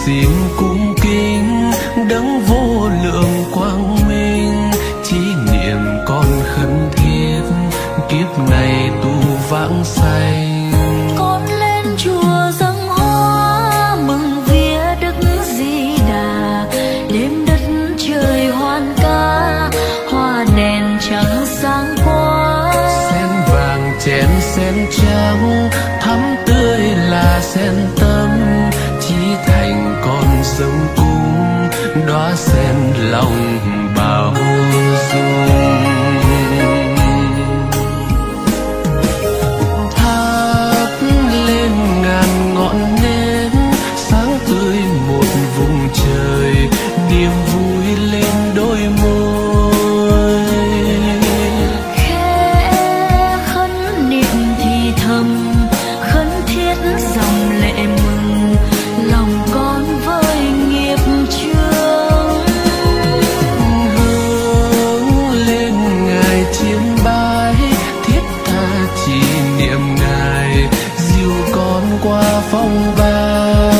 xin cung kính đấng vô lượng quang minh, chí niệm con khấn thiết kiếp này tu vãng sanh. Con lên chùa dâng hoa mừng vía Đức Di Đà, đêm đất trời hoan ca, hoa đèn trắng sáng quá. Sen vàng chén sen trắng thắm tươi là sen tâm, chí thành con dâng cung đóa sen lòng bao dung. Thắp lên ngàn ngọn nến sáng tươi một vùng trời, niềm vui lên đôi môi. Khẽ khấn niệm thì thầm, khấn thiết dòng lệ mừng, lòng con với nghiệp chướng. Hướng lên ngài chiêm bái, thiết tha chỉ niệm ngài dìu con qua phong ba.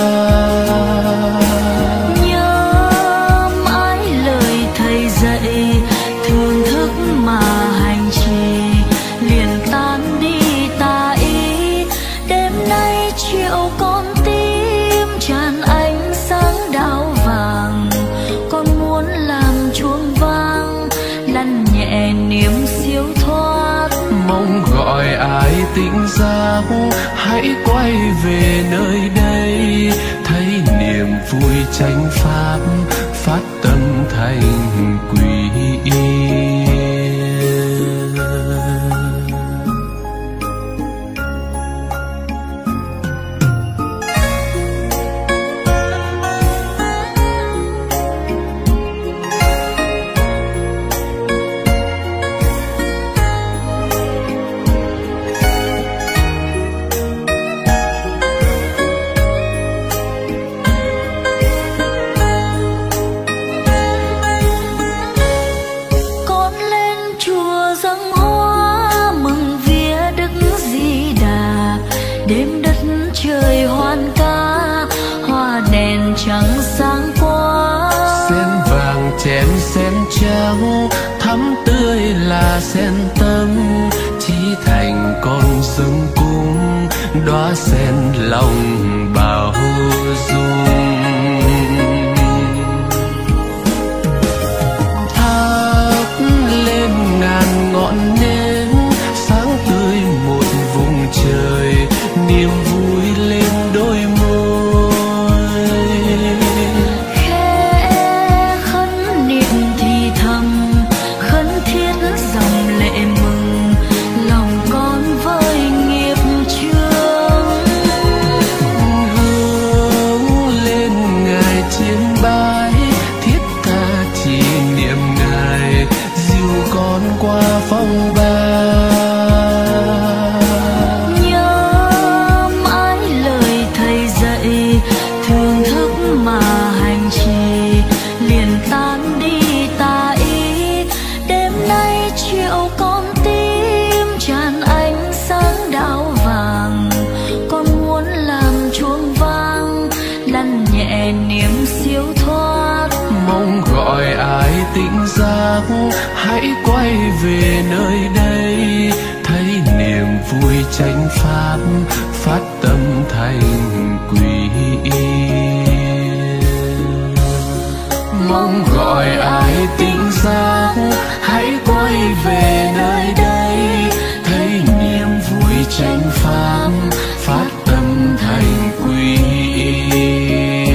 Nhớ mãi lời thầy dạy, thường thức mà hành trì, liền tan đi tà ý. Đêm nay triệu con tim tràn ánh sáng đào vàng, con muốn làm chuông vang lăn nhẹ niềm siêu thoát. Mong gọi ai tỉnh giác hãy quay về nơi đây, thấy niềm vui chánh pháp phát tâm thành quy y. Con lên chùa dâng hoa mừng vía Đức Di Đà, đêm đất trời hoan ca, hoa đèn trắng sáng quá. Sen vàng chén sen trắng thắm tươi là sen tâm, chí thành con dâng cung đóa sen lòng bao dung. Thắp lên ngàn ngọn nến sáng tươi một vùng trời, niềm vui lên đôi môi. Khẽ khấn niệm thì thầm, khấn thiết dòng lệ mừng, lòng con với nghiệp chướng. Hướng lên ngài chiêm bái, thiết tha chỉ niệm ngài dìu con qua phong ba. Nhớ mãi lời thầy dạy, thường thức mà hành trì, liền tan đi tà ý. Đêm nay triệu con tim tràn ánh sáng đào vàng, con muốn làm chuông vang lăn nhẹ niềm siêu thoát. Mong gọi ai tỉnh giác hãy quay về nơi đây, thấy niềm vui chánh pháp phát tâm thành quy y. Mong gọi ai tỉnh giác hãy quay về nơi đây, thấy niềm vui chánh pháp phát tâm thành quy y.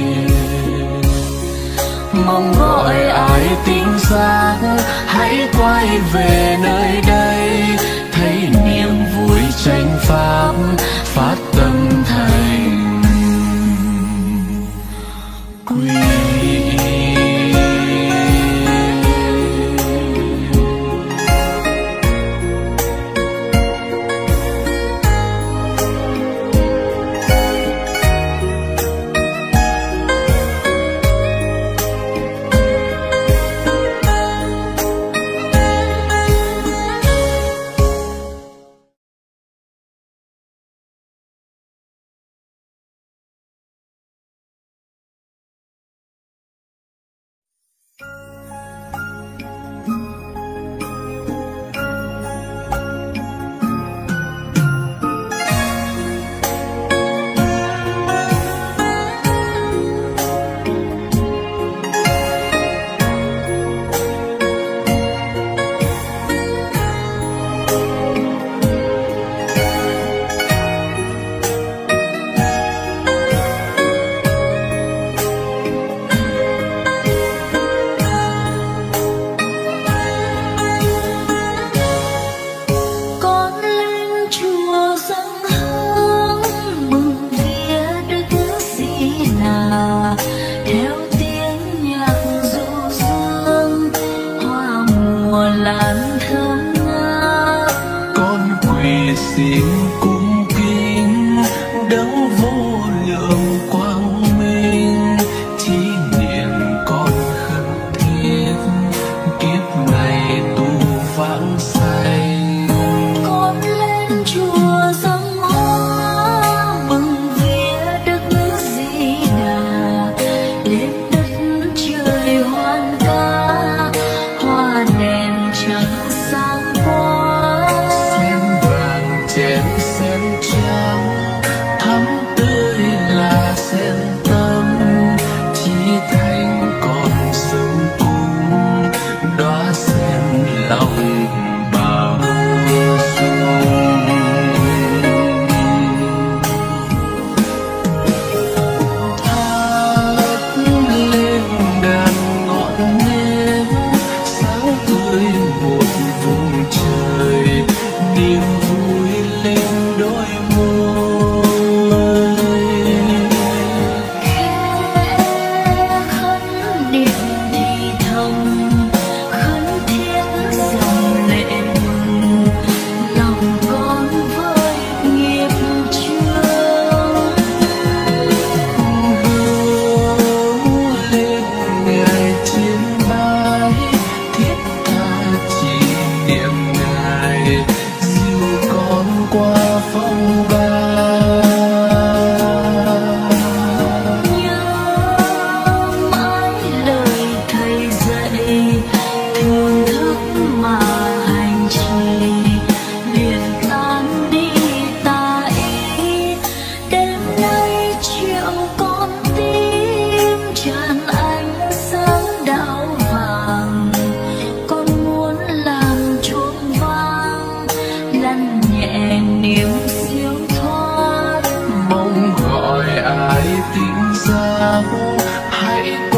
Mong gọi ai tỉnh giác hãy quay về nơi đây, thấy niềm vui chánh pháp phát tâm thành quy y. xin cung kính đấng vô lượng quang minh, chỉ niệm con khẩn thiết kiếp này tu vãng sanh. Con lên chùa dâng hoa mừng vía Đức Di Đà, lên đất trời hoan ca hoa đèn trắng sáng qua. Sen vàng chén sen trắng thắm tươi là sen tâm, chỉ thành con sông cung đóa sen lòng bao dung. Thắp lên đàn ngọn nến sáng tươi một vùng trời, niềm vui lên đôi môi. Khẽ khấn niệm thì thầm khấn thiết dòng lệ mừng, lòng con với nghiệp chướng. Hướng lên ngài chiêm bái thiết tha chỉ niệm ngài, dìu con qua phong ba. Nhớ mãi lời thầy dạy, thưởng thức mà hành trì, liền tan đi tà ý. Đêm nay triệu con tim tràn ánh sáng đạo vàng, con muốn làm chuông vang lăn nhẹ niềm siêu thoát. Mong gọi ai tỉnh giác hãy